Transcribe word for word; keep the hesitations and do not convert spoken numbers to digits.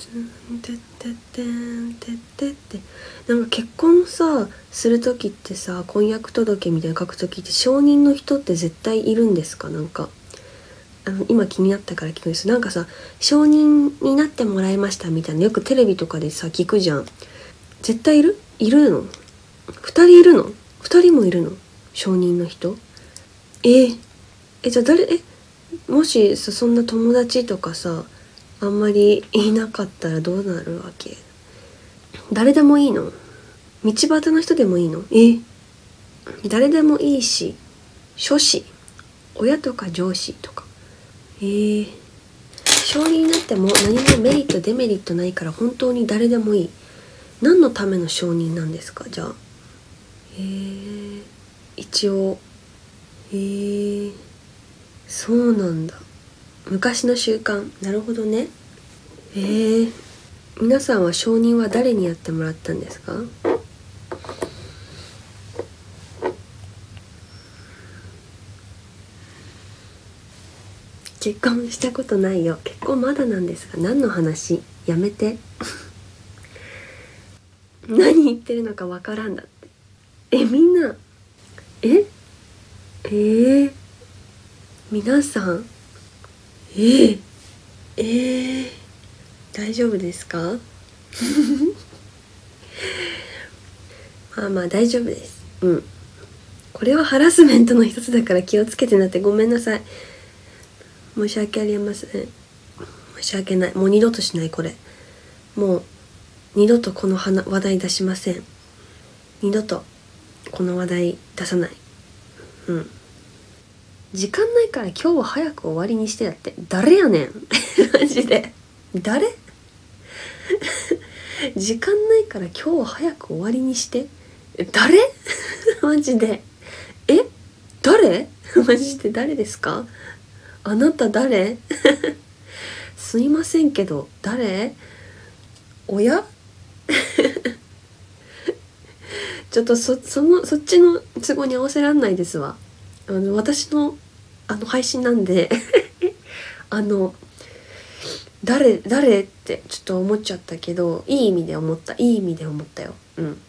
てってってんてってってなんか結婚さする時ってさ、婚約届みたいな書く時って証人の人って絶対いるんですか？なんかあの今気になったから聞くんです。なんかさ、証人になってもらいましたみたいなよくテレビとかでさ聞くじゃん。絶対いるいるの？二人いるの？二人もいるの？証人の人？えー、えじゃあ誰えもしさ、そんな友達とかさあんまりいなかったらどうなるわけ？誰でもいいの？道端の人でもいいの？え誰でもいいし、諸子、親とか上司とか。えー、証人になっても何もメリットデメリットないから本当に誰でもいい。何のための証人なんですか？じゃあえー、一応えー、そうなんだ。昔の習慣。なるほどね。えー、皆さんは承認は誰にやってもらったんですか？結婚したことないよ。結婚まだなんですが、何の話？やめて何言ってるのかわからんだって。えみんなええー、皆さんえー、えー、大丈夫ですか？まあまあ大丈夫です。うん。これはハラスメントの一つだから気をつけてなって。ごめんなさい。申し訳ありません。申し訳ない。もう二度としない。これもう二度とこの話題出しません。二度とこの話題出さない。うん。時間ないから今日は早く終わりにしてだって。誰やねんマジで誰時間ないから今日は早く終わりにして誰マジでえ誰マジで誰ですか？あなた誰すいませんけど誰？親ちょっとそそのそっちの都合に合わせらんないですわ。あの私のあの配信なんであの誰誰ってちょっと思っちゃったけど、いい意味で思ったいい意味で思ったよ。うん。